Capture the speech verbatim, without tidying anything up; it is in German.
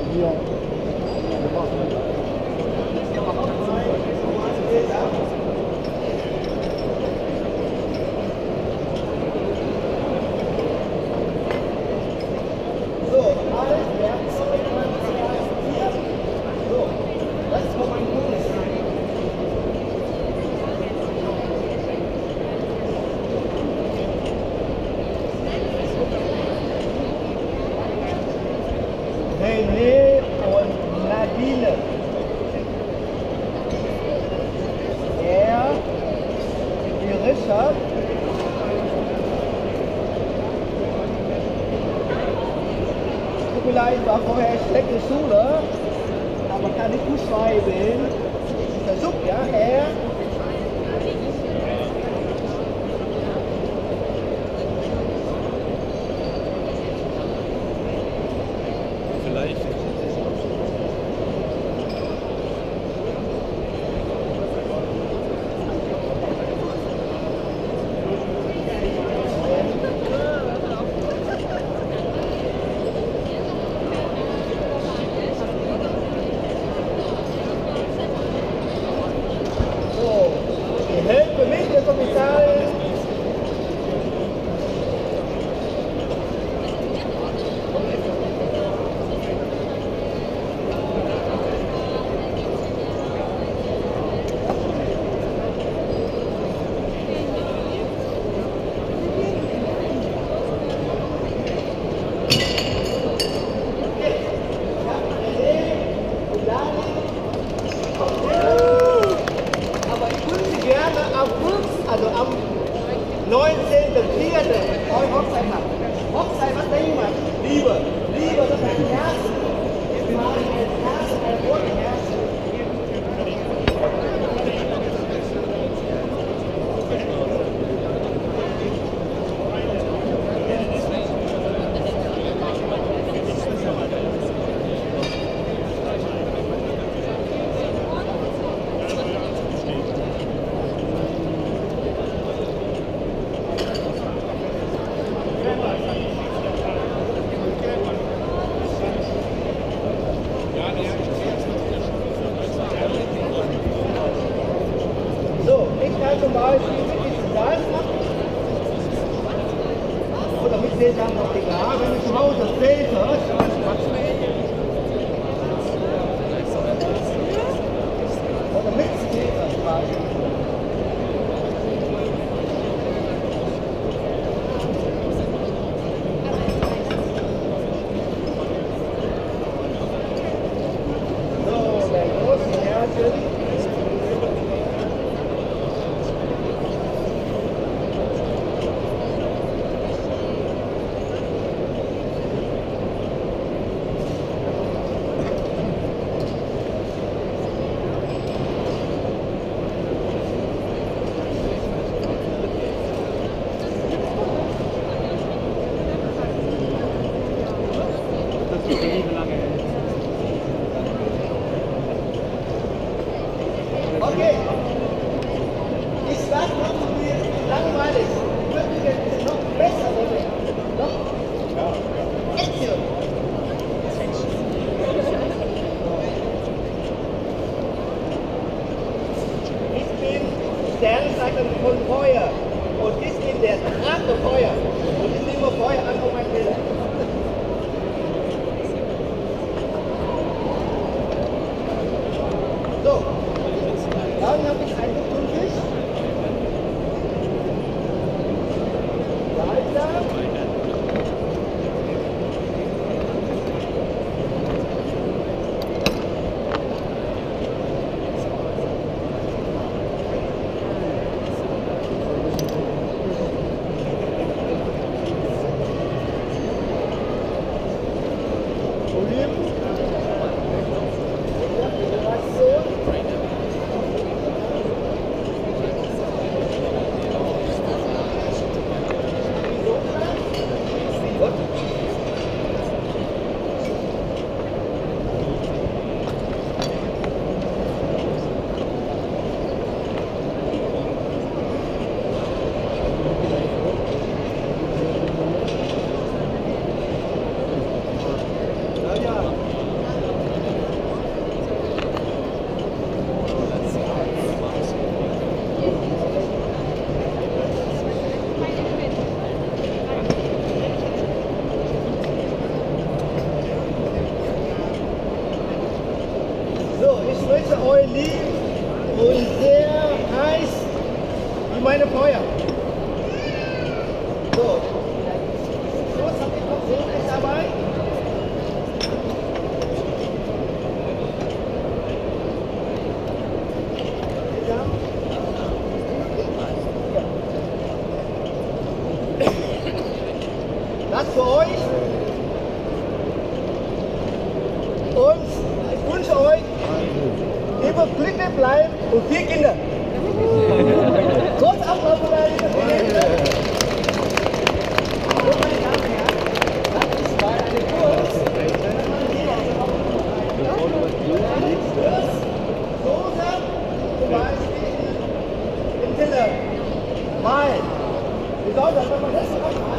Hier. René und Nadine. Er, die Richard. Tut mir leid, war vorher schlechte Schule, aber kann nicht gut schreiben. Versuch, ja, er. Vielleicht. So, die Hälfte mich, der Kommissar. Also am neunzehnten vierten heute Hochzeit hat. Hochzeit, was denkt man? Liebe. Liebe, das ist ein Herz. Wir machen ein Herz, ein rotes Herz. So, ich kann zum Beispiel mit diesem Salz machen. Oder mit Sesam noch egal, wenn du zu Hause filterst. Oder mit Filtern quasi. So, der große Herzen. Okay, ich sag noch zu mir, langweilig. Ich würde jetzt noch besser oder noch Action. Ich bin Sternzeichen von Feuer und ich bin der Drache Feuer und ich nehme Feuer an, um mein Bild. euch lieb und sehr heiß wie meine Feuer. So, los, habt ihr noch so etwas dabei? Das für euch. Und ich wünsche euch, immer glücklich bleiben und vier Kinder. Kurz Applaus für deine Kinder. So, meine Damen und Herren, das ist mal eine Kurs. Soße zum Beispiel im Teller. Weil, wir glauben, dass wenn man das so macht,